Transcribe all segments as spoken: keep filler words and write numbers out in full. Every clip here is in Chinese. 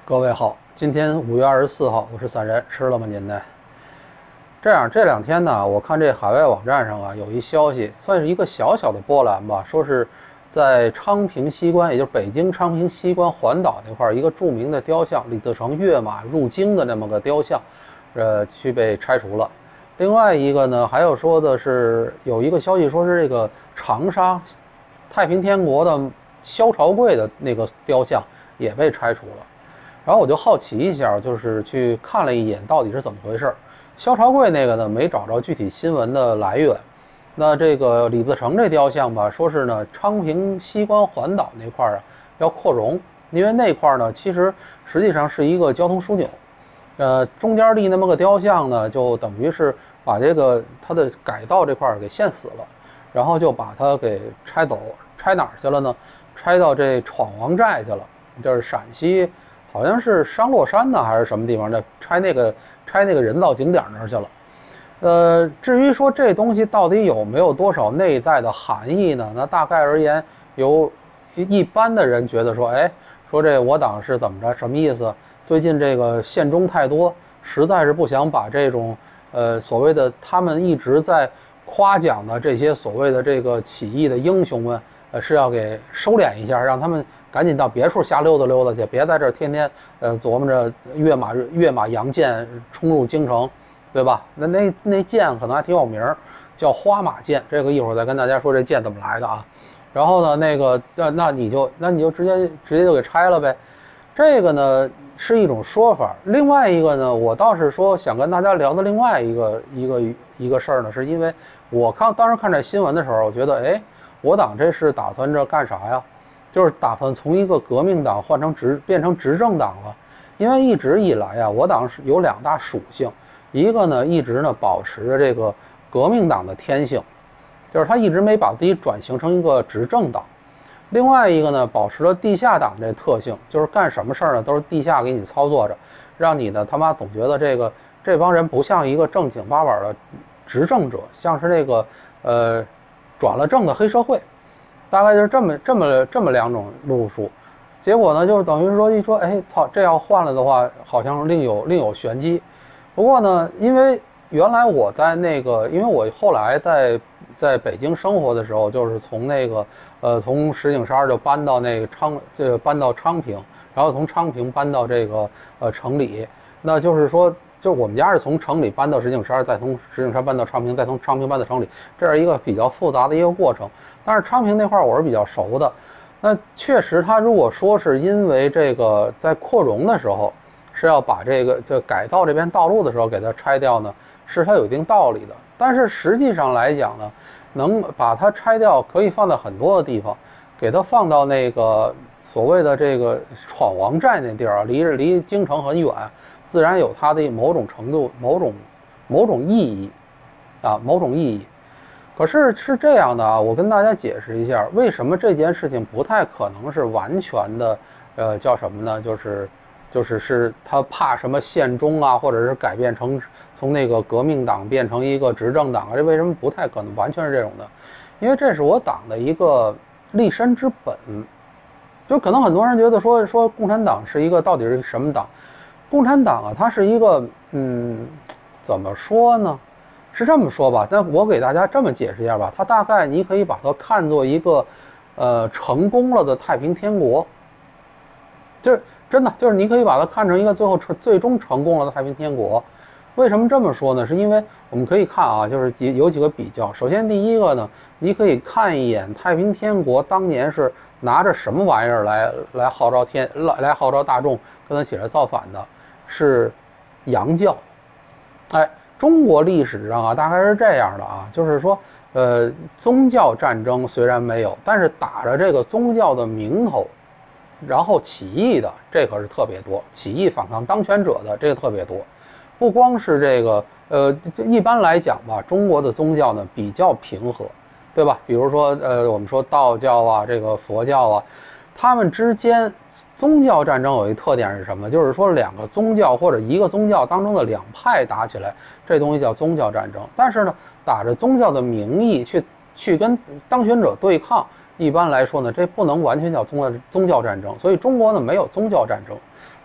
各位好，今天五月二十四号，我是散人，吃了吗您呢？这样这两天呢，我看这海外网站上啊有一消息，算是一个小小的波澜吧，说是在昌平西关，也就是北京昌平西关环岛那块一个著名的雕像李自成跃马入京的那么个雕像，呃，去被拆除了。另外一个呢，还有说的是有一个消息说是这个长沙太平天国的萧朝贵的那个雕像也被拆除了。然后我就好奇一下，就是去看了一眼到底是怎么回事。萧朝贵那个呢没找着具体新闻的来源。那这个李自成这雕像吧，说是呢昌平西关环岛那块啊要扩容，因为那块呢其实实际上是一个交通枢纽，呃中间立那么个雕像呢，就等于是把这个它的改造这块给限死了，然后就把它给拆走，拆哪儿去了呢？拆到这闯王寨去了，就是陕西。好像是商洛山呢，还是什么地方的？拆那个拆那个人造景点那儿去了。呃，至于说这东西到底有没有多少内在的含义呢？那大概而言，有一般的人觉得说，哎，说这我党是怎么着？什么意思？最近这个献忠太多，实在是不想把这种呃所谓的他们一直在夸奖的这些所谓的这个起义的英雄们，呃，是要给收敛一下，让他们赶紧到别处瞎溜达溜达去，别在这儿天天呃琢磨着跃马跃马扬剑冲入京城，对吧？那那那剑可能还挺有名，叫花马剑。这个一会儿再跟大家说这剑怎么来的啊。然后呢，那个那那你就那你就直接直接就给拆了呗。这个呢是一种说法。另外一个呢，我倒是说想跟大家聊的另外一个一个一个事儿呢，是因为我看当时看这新闻的时候，我觉得哎，我党这是打算着干啥呀？就是打算从一个革命党换成执变成执政党了，因为一直以来啊，我党是有两大属性，一个呢一直呢保持着这个革命党的天性，就是他一直没把自己转型成一个执政党；另外一个呢保持了地下党这特性，就是干什么事儿呢都是地下给你操作着，让你呢他妈总觉得这个这帮人不像一个正经八百的执政者，像是那个呃转了正的黑社会。大概就是这么这么这么两种路数，结果呢，就是等于说一说，哎操，这要换了的话，好像另有另有玄机。不过呢，因为原来我在那个，因为我后来在在北京生活的时候，就是从那个呃从石景山就搬到那个昌，这搬到昌平，然后从昌平搬到这个呃城里，那就是说。就我们家是从城里搬到石景山，再从石景山搬到昌平，再从昌平搬到城里，这是一个比较复杂的一个过程。但是昌平那块我是比较熟的，那确实他如果说是因为这个在扩容的时候是要把这个就改造这边道路的时候给它拆掉呢，是它有一定道理的。但是实际上来讲呢，能把它拆掉可以放在很多的地方，给它放到那个所谓的这个闯王寨那地儿啊，离离京城很远。自然有它的某种程度、某种、某种意义，啊，某种意义。可是是这样的啊，我跟大家解释一下，为什么这件事情不太可能是完全的，呃，叫什么呢？就是，就是是他怕什么献忠啊，或者是改变成从那个革命党变成一个执政党啊？这为什么不太可能完全是这种的？因为这是我党的一个立身之本。就可能很多人觉得说说共产党是一个到底是什么党？共产党啊，它是一个，嗯，怎么说呢？是这么说吧，但我给大家这么解释一下吧。它大概你可以把它看作一个，呃，成功了的太平天国。就是真的，就是你可以把它看成一个最后成最终成功了的太平天国。为什么这么说呢？是因为我们可以看啊，就是几有几个比较。首先第一个呢，你可以看一眼太平天国当年是拿着什么玩意儿来来号召天来来号召大众跟他起来造反的。是洋教，哎，中国历史上啊，大概是这样的啊，就是说，呃，宗教战争虽然没有，但是打着这个宗教的名头，然后起义的，这可是特别多，起义反抗当权者的这个特别多，不光是这个，呃，一般来讲吧，中国的宗教呢比较平和，对吧？比如说，呃，我们说道教啊，这个佛教啊，他们之间。宗教战争有一特点是什么？就是说两个宗教或者一个宗教当中的两派打起来，这东西叫宗教战争。但是呢，打着宗教的名义去去跟当权者对抗，一般来说呢，这不能完全叫宗教宗教战争。所以中国呢没有宗教战争，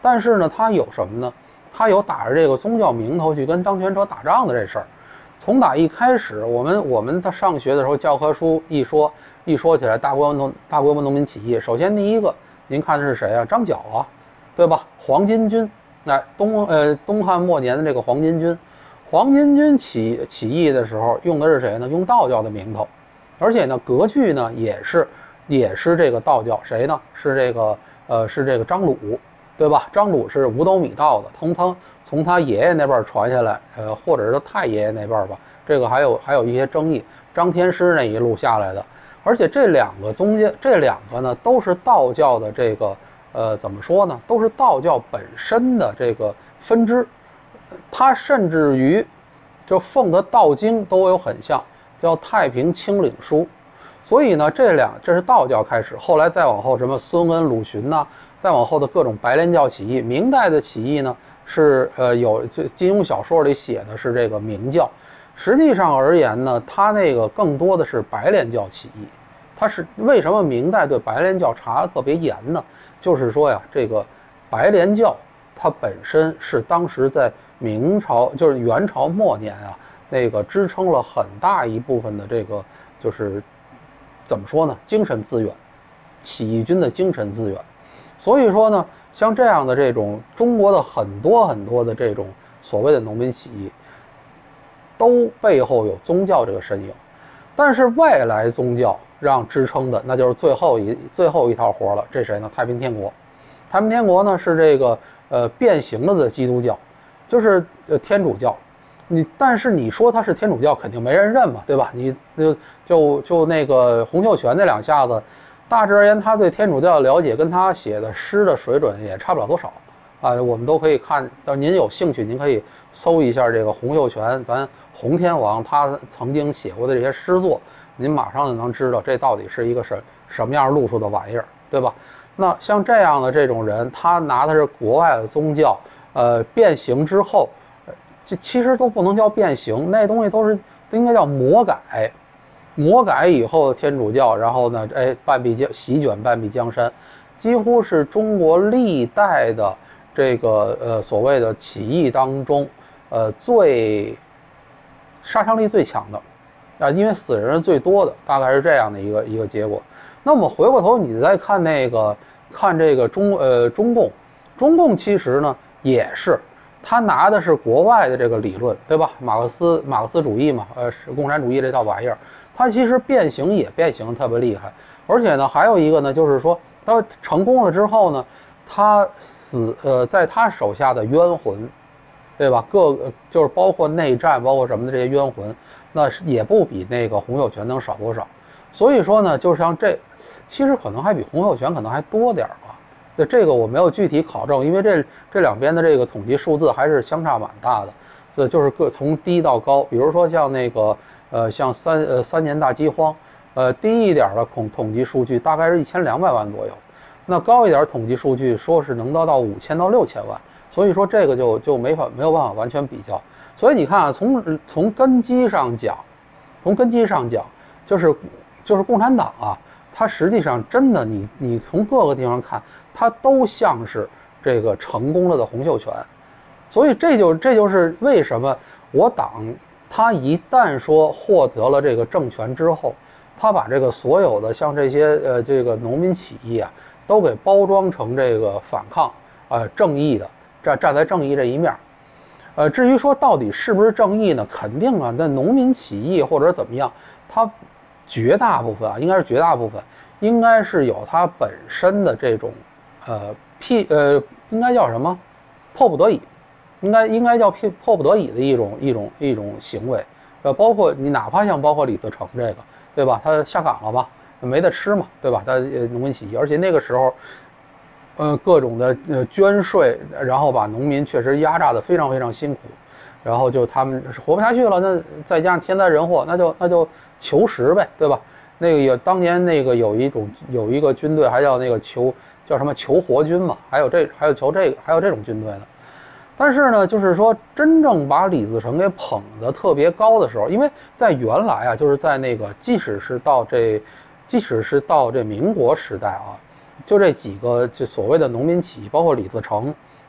但是呢，他有什么呢？他有打着这个宗教名头去跟当权者打仗的这事儿。从打一开始，我们我们他上学的时候，教科书一说一说起来，大规模农大规模农民起义，首先第一个，您看的是谁啊？张角啊，对吧？黄巾军，哎，东呃东汉末年的这个黄巾军，黄巾军起起义的时候用的是谁呢？用道教的名头，而且呢，割据呢也是也是这个道教，谁呢？是这个呃是这个张鲁。对吧？张鲁是五斗米道的，从他从他爷爷那边传下来，呃，或者是太爷爷那边吧，这个还有还有一些争议。张天师那一路下来的，而且这两个宗教，这两个呢都是道教的这个，呃，怎么说呢？都是道教本身的这个分支，它甚至于就奉的道经都有很像，叫《太平清领书》。所以呢，这两这是道教开始，后来再往后什么孙恩、鲁迅呐、啊，再往后的各种白莲教起义。明代的起义呢，是呃有金庸小说里写的是这个明教，实际上而言呢，它那个更多的是白莲教起义。它是为什么明代对白莲教查得特别严呢？就是说呀，这个白莲教它本身是当时在明朝，就是元朝末年啊，那个支撑了很大一部分的这个就是。怎么说呢？精神资源，起义军的精神资源。所以说呢，像这样的这种中国的很多很多的这种所谓的农民起义，都背后有宗教这个身影。但是外来宗教让支撑的，那就是最后一最后一套活了。这谁呢？太平天国。太平天国呢是这个呃变形了的基督教，就是呃天主教。你但是你说他是天主教，肯定没人认嘛，对吧？你就就就那个洪秀全那两下子，大致而言，他对天主教的了解跟他写的诗的水准也差不了多少啊。我们都可以看到，您有兴趣，您可以搜一下这个洪秀全，咱洪天王他曾经写过的这些诗作，您马上就能知道这到底是一个什什么样路数的玩意儿，对吧？那像这样的这种人，他拿的是国外的宗教，呃，变形之后。这其实都不能叫变形，那东西都是应该叫魔改，魔改以后的天主教，然后呢，哎，半壁江席卷半壁江山，几乎是中国历代的这个呃所谓的起义当中，呃最杀伤力最强的，啊，因为死人最多的，大概是这样的一个一个结果。那么回过头你再看那个看这个中呃中共，中共其实呢也是。他拿的是国外的这个理论，对吧？马克思马克思主义嘛，呃，是共产主义这套玩意儿，它其实变形也变形特别厉害。而且呢，还有一个呢，就是说他成功了之后呢，他死呃，在他手下的冤魂，对吧？各个就是包括内战，包括什么的这些冤魂，那也不比那个洪秀全能少多少。所以说呢，就像这，其实可能还比洪秀全可能还多点吧。对这个我没有具体考证，因为这这两边的这个统计数字还是相差蛮大的，所以就是各从低到高。比如说像那个呃像三呃三年大饥荒，呃低一点的统统计数据大概是一千两百万左右，那高一点统计数据说是能得到五千到六千万，所以说这个就就没法没有办法完全比较。所以你看啊，从从根基上讲，从根基上讲，就是就是共产党啊。它实际上真的，你你从各个地方看，它都像是这个成功了的洪秀全，所以这就这就是为什么我党他一旦说获得了这个政权之后，他把这个所有的像这些呃这个农民起义啊，都给包装成这个反抗呃正义的，站站在正义这一面。呃，至于说到底是不是正义呢？肯定啊，那农民起义或者怎么样，它。绝大部分啊，应该是绝大部分，应该是有它本身的这种，呃，屁呃，应该叫什么，迫不得已，应该应该叫迫迫不得已的一种一种一种行为，呃，包括你哪怕像包括李自成这个，对吧？他下岗了吧，没得吃嘛，对吧？他呃农民起义，而且那个时候，呃，各种的呃捐税，然后把农民确实压榨得非常非常辛苦。然后就他们活不下去了，那再加上天灾人祸，那就那就求食呗，对吧？那个有当年那个有一种有一个军队还叫那个求叫什么求活军嘛，还有这还有求这个还有这种军队呢。但是呢，就是说真正把李自成给捧得特别高的时候，因为在原来啊，就是在那个即使是到这即使是到这民国时代啊，就这几个就所谓的农民起义，包括李自成。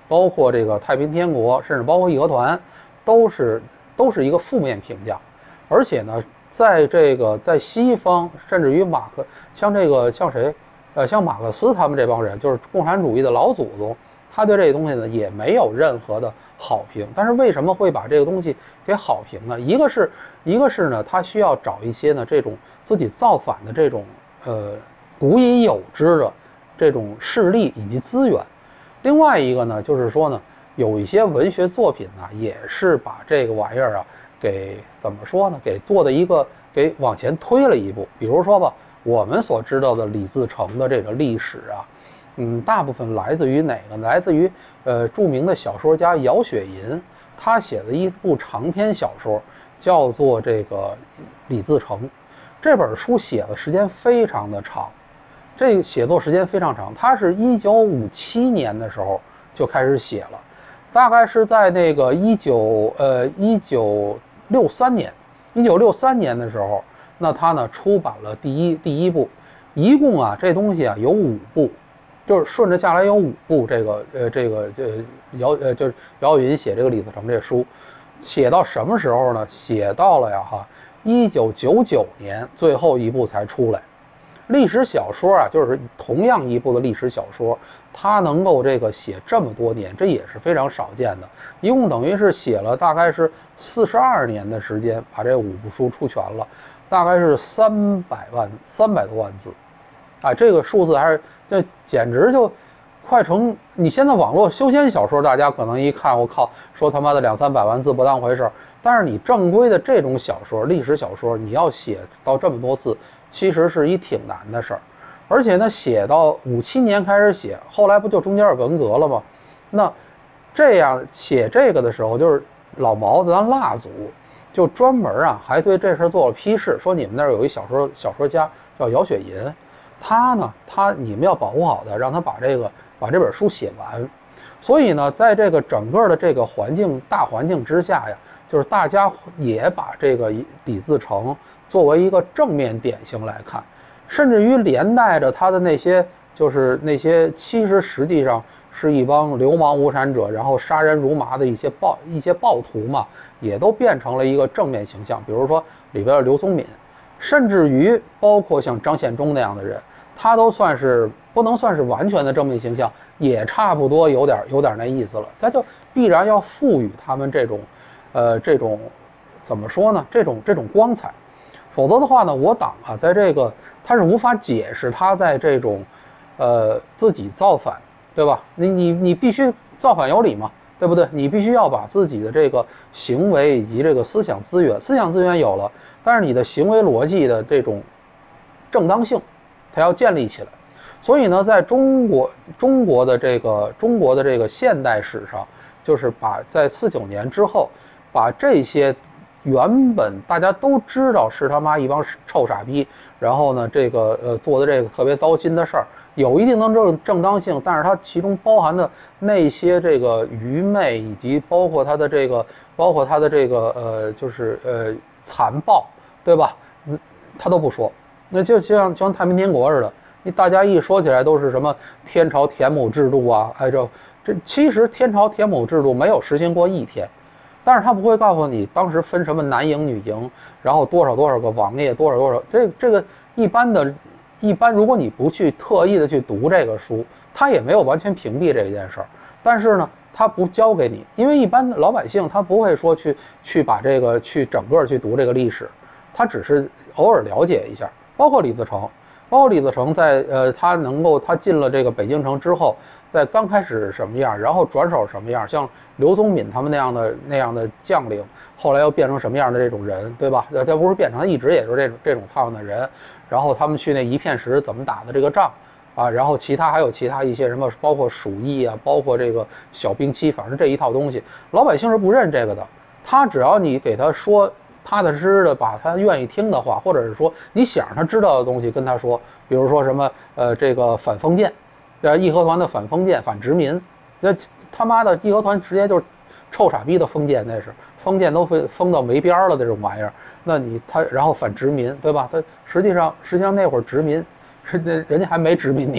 包括这个太平天国，甚至包括义和团，都是都是一个负面评价。而且呢，在这个在西方，甚至于马克像这个像谁，呃，像马克思他们这帮人，就是共产主义的老祖宗，他对这个东西呢也没有任何的好评。但是为什么会把这个东西给好评呢？一个是一个是呢，他需要找一些呢这种自己造反的这种呃古已有之的这种势力以及资源。另外一个呢，就是说呢，有一些文学作品呢，也是把这个玩意儿啊，给怎么说呢，给做的一个给往前推了一步。比如说吧，我们所知道的李自成的这个历史啊，嗯，大部分来自于哪个？来自于呃著名的小说家姚雪银，他写的一部长篇小说，叫做这个李自成。这本书写的时间非常的长。这个写作时间非常长，他是一九五七年的时候就开始写了，大概是在那个一九呃一九六三年，一九六三年的时候，那他呢出版了第一第一部，一共啊这东西啊有五部，就是顺着下来有五部这个呃这个这姚呃就是姚雪银写这个李自成这书，写到什么时候呢？写到了呀哈一九九九年最后一部才出来。历史小说啊，就是同样一部的历史小说，它能够这个写这么多年，这也是非常少见的。一共等于是写了大概是四十二年的时间，把这五部书出全了，大概是三百万三百多万字，啊，这个数字还是这简直就快成。你现在网络修仙小说，大家可能一看，我靠，说他妈的两三百万字不当回事儿。但是你正规的这种小说，历史小说，你要写到这么多字，其实是一挺难的事儿。而且呢，写到五七年开始写，后来不就中间有文革了吗？那这样写这个的时候，就是老毛子咱蜡祖就专门啊，还对这事做了批示，说你们那儿有一小说小说家叫姚雪银，他呢，他你们要保护好他，让他把这个把这本书写完。所以呢，在这个整个的这个环境大环境之下呀，就是大家也把这个李自成作为一个正面典型来看，甚至于连带着他的那些就是那些其实实际上是一帮流氓无产者，然后杀人如麻的一些暴一些暴徒嘛，也都变成了一个正面形象。比如说里边的刘宗敏，甚至于包括像张献忠那样的人，他都算是不能算是完全的正面形象，也差不多有点有点那意思了。他就必然要赋予他们这种，呃，这种怎么说呢？这种这种光彩，否则的话呢，我党啊，在这个他是无法解释他在这种，呃，自己造反，对吧？你你你必须造反有理嘛，对不对？你必须要把自己的这个行为以及这个思想资源，思想资源有了，但是你的行为逻辑的这种正当性，它要建立起来。所以呢，在中国中国的这个中国的这个现代史上，就是把在四九年之后，把这些原本大家都知道是他妈一帮臭傻逼，然后呢，这个呃做的这个特别糟心的事儿，有一定的正正当性，但是它其中包含的那些这个愚昧，以及包括它的这个包括它的这个呃就是呃残暴，对吧？嗯，他都不说，那就像就像太平天国似的。你大家一说起来都是什么天朝田亩制度啊，哎，这这其实天朝田亩制度没有实行过一天，但是他不会告诉你当时分什么男营女营，然后多少多少个王爷，多少多少，这这个一般的，一般如果你不去特意的去读这个书，他也没有完全屏蔽这件事儿，但是呢，他不教给你，因为一般的老百姓他不会说去去把这个去整个去读这个历史，他只是偶尔了解一下，包括李自成。包括李自成在呃，他能够他进了这个北京城之后，在刚开始什么样，然后转手什么样，像刘宗敏他们那样的那样的将领，后来又变成什么样的这种人，对吧？他不是变成，他一直也是这种这种套样的人。然后他们去那一片石怎么打的这个仗啊？然后其他还有其他一些什么，包括鼠疫啊，包括这个小兵器，反正这一套东西，老百姓是不认这个的。他只要你给他说。踏踏实实的把他愿意听的话，或者是说你想让他知道的东西跟他说，比如说什么呃这个反封建，呃义和团的反封建反殖民，那他妈的义和团直接就是臭傻逼的封建，那是封建都封封到没边儿了这种玩意儿。那你他然后反殖民，对吧？他实际上实际上那会儿殖民是人家还没殖民你呢，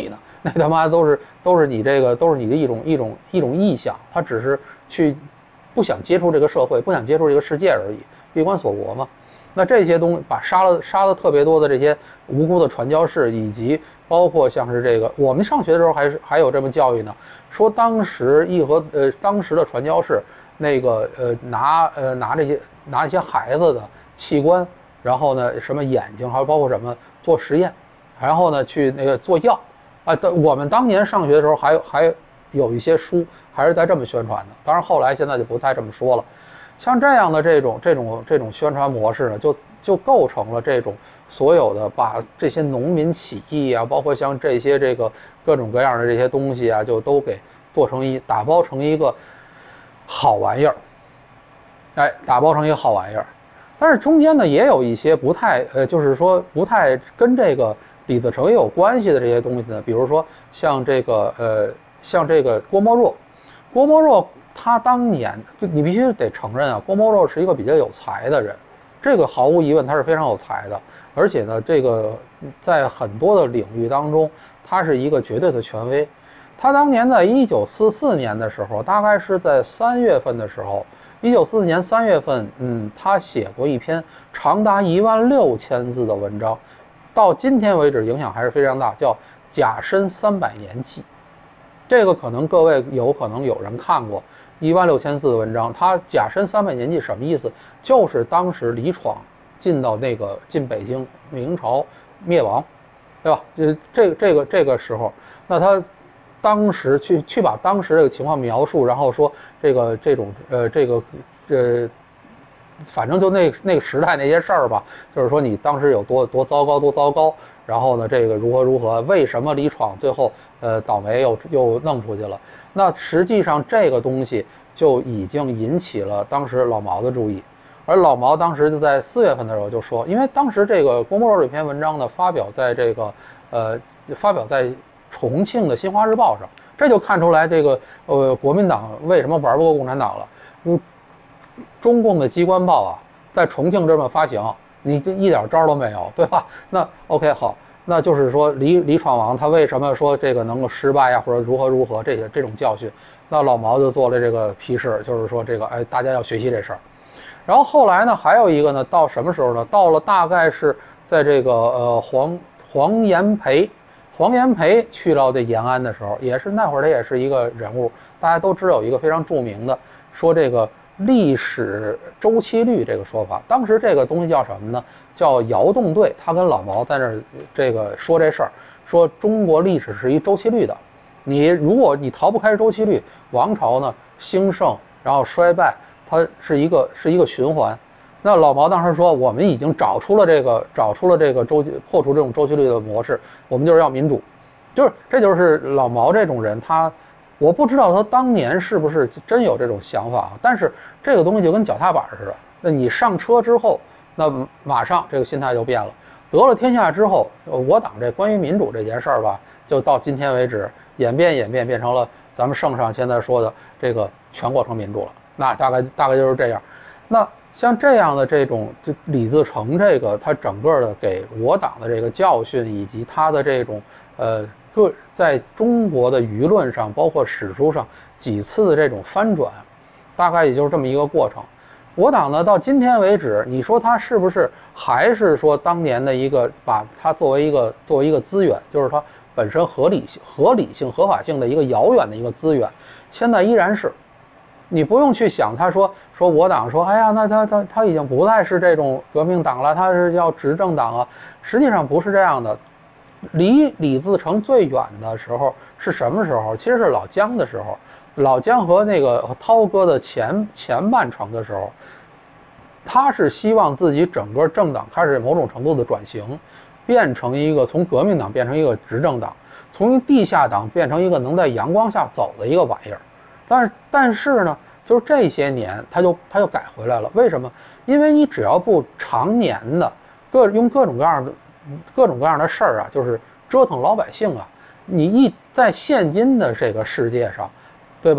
那他妈都是都是你这个都是你的一种一种一种臆想，他只是去不想接触这个社会，不想接触这个世界而已，闭关锁国嘛。那这些东西把杀了杀了特别多的这些无辜的传教士，以及包括像是这个我们上学的时候还是还有这么教育呢，说当时义和呃当时的传教士那个呃拿呃拿这些拿一些孩子的器官，然后呢什么眼睛，还有包括什么做实验，然后呢去那个做药啊。我们当年上学的时候还有还有一些书还是在这么宣传的，当然后来现在就不太这么说了。像这样的这种这种这种宣传模式呢，就就构成了这种所有的把这些农民起义啊，包括像这些这个各种各样的这些东西啊，就都给做成一打包成一个好玩意儿，哎，打包成一个好玩意儿。但是中间呢，也有一些不太呃，就是说不太跟这个李自成也有关系的这些东西呢，比如说像这个呃，像这个郭沫若，郭沫若。他当年，你必须得承认啊，郭沫若是一个比较有才的人，这个毫无疑问他是非常有才的，而且呢，这个在很多的领域当中，他是一个绝对的权威。他当年在一九四四年的时候，大概是在三月份的时候，一九四四年三月份，嗯，他写过一篇长达一万六千字的文章，到今天为止影响还是非常大，叫《甲申三百年记》。这个可能各位有可能有人看过。一万六千字的文章，他甲申三百年记什么意思？就是当时李闯进到那个进北京，明朝灭亡，对吧？这这个这个这个时候，那他当时去去把当时这个情况描述，然后说这个这种呃这个呃，反正就那那个时代那些事儿吧，就是说你当时有多多糟糕多糟糕，然后呢这个如何如何，为什么李闯最后呃倒霉又又弄出去了？那实际上这个东西就已经引起了当时老毛的注意，而老毛当时就在四月份的时候就说，因为当时这个郭沫若这篇文章呢发表在这个呃发表在重庆的新华日报上，这就看出来这个呃国民党为什么玩不过共产党了。嗯，中共的机关报啊在重庆这么发行，你这一点招都没有，对吧？那 OK 好。那就是说李李闯王他为什么说这个能够失败呀，或者如何如何这些这种教训，那老毛就做了这个批示，就是说这个哎大家要学习这事儿。然后后来呢还有一个呢，到什么时候呢？到了大概是在这个呃黄黄炎培黄炎培去到这延安的时候，也是那会儿他也是一个人物，大家都知道有一个非常著名的说这个历史周期率这个说法，当时这个东西叫什么呢？叫姚栋队，他跟老毛在那儿这个说这事儿，说中国历史是一周期率的，你如果你逃不开周期率，王朝呢兴盛然后衰败，它是一个是一个循环。那老毛当时说，我们已经找出了这个找出了这个周破除这种周期率的模式，我们就是要民主，就是这就是老毛这种人，他我不知道他当年是不是真有这种想法，但是这个东西就跟脚踏板似的，那你上车之后。那马上这个心态就变了，得了天下之后，我党这关于民主这件事儿吧，就到今天为止演变演变变成了咱们圣上现在说的这个全过成民主了。那大概大概就是这样。那像这样的这种，就李自成这个他整个的给我党的这个教训，以及他的这种呃各在中国的舆论上，包括史书上几次的这种翻转，大概也就是这么一个过程。我党呢，到今天为止，你说它是不是还是说当年的一个把它作为一个作为一个资源，就是它本身合理性、合理性、合法性的一个遥远的一个资源，现在依然是。你不用去想，他说说我党说，哎呀，那他他他已经不再是这种革命党了，他是要执政党啊。实际上不是这样的。离李自成最远的时候是什么时候？其实是老姜的时候。老姜和那个涛哥的前前半程的时候，他是希望自己整个政党开始某种程度的转型，变成一个从革命党变成一个执政党，从一地下党变成一个能在阳光下走的一个玩意儿。但是但是呢，就是这些年他就他就改回来了。为什么？因为你只要不常年的各用各种各样的各种各样的事儿啊，就是折腾老百姓啊，你一在现今的这个世界上。对吧？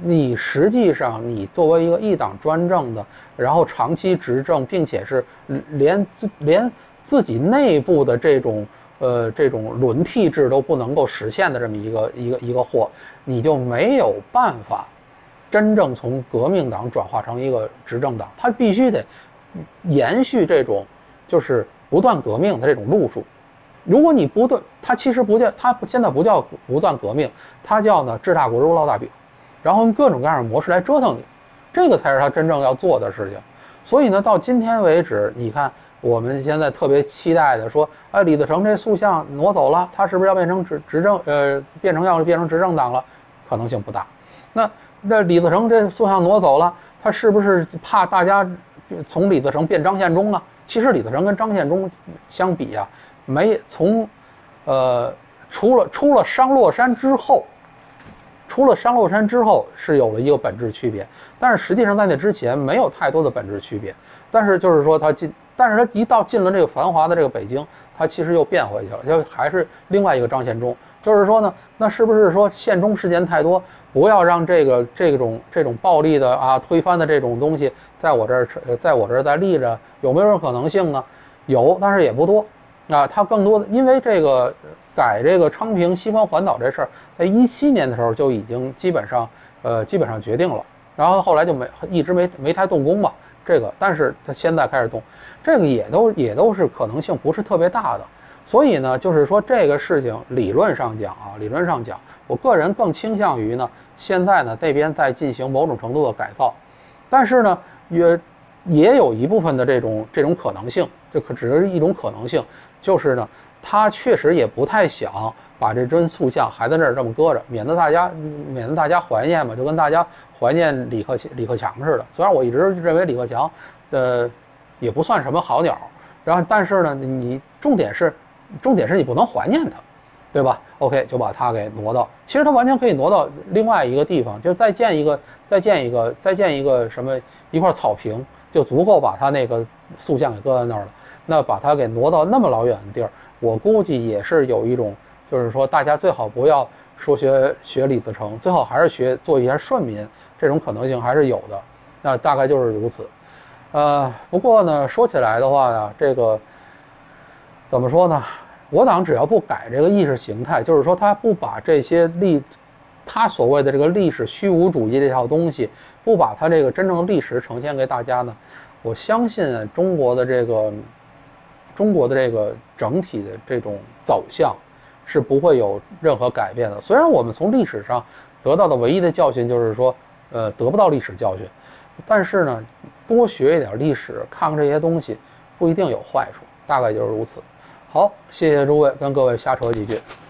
你实际上你作为一个一党专政的，然后长期执政，并且是连连自己内部的这种呃这种轮替制都不能够实现的这么一个一个一个货，你就没有办法真正从革命党转化成一个执政党，它必须得延续这种就是不断革命的这种路数。如果你不断，它其实不叫它现在不叫不断革命，它叫呢治大国如烙大饼，然后用各种各样的模式来折腾你，这个才是他真正要做的事情。所以呢，到今天为止，你看我们现在特别期待的说，哎，李自成这塑像挪走了，他是不是要变成执执政呃变成要变成执政党了？可能性不大。那那李自成这塑像挪走了，他是不是怕大家从李自成变张献忠啊？其实李自成跟张献忠相比啊，没从，呃，除了出了商洛山之后，出了商洛山之后是有了一个本质区别，但是实际上在那之前没有太多的本质区别。但是就是说他进，但是他一到进了这个繁华的这个北京，他其实又变回去了，就还是另外一个张献忠。就是说呢，那是不是说献忠事件太多，不要让这个这种这种暴力的啊推翻的这种东西在我这儿在我这儿再立着，有没有可能性呢？有，但是也不多啊。他更多的因为这个改这个昌平西关环岛这事儿，在一七年的时候就已经基本上呃基本上决定了，然后后来就没一直没没太动工吧。这个，但是他现在开始动，这个也都也都是可能性不是特别大的。所以呢，就是说这个事情理论上讲啊，理论上讲，我个人更倾向于呢，现在呢这边在进行某种程度的改造，但是呢，也也有一部分的这种这种可能性，这可只是一种可能性，就是呢，他确实也不太想把这尊塑像还在那儿这么搁着，免得大家免得大家怀念嘛，就跟大家怀念李克李克强似的。虽然我一直认为李克强，呃，也不算什么好鸟，然后但是呢，你重点是。重点是你不能怀念它，对吧 ？OK， 就把它给挪到，其实它完全可以挪到另外一个地方，就再建一个，再建一个，再建一个什么一块草坪，就足够把它那个塑像给搁在那儿了。那把它给挪到那么老远的地儿，我估计也是有一种，就是说大家最好不要说学学李自成，最好还是学做一下顺民，这种可能性还是有的。那大概就是如此。呃，不过呢，说起来的话呀，这个。怎么说呢？我党只要不改这个意识形态，就是说他不把这些历，他所谓的这个历史虚无主义这套东西，不把他这个真正的历史呈现给大家呢，我相信中国的这个中国的这个整体的这种走向是不会有任何改变的。虽然我们从历史上得到的唯一的教训就是说，呃，得不到历史教训，但是呢，多学一点历史，看看这些东西，不一定有坏处，大概就是如此。好，谢谢诸位，跟各位瞎扯几句。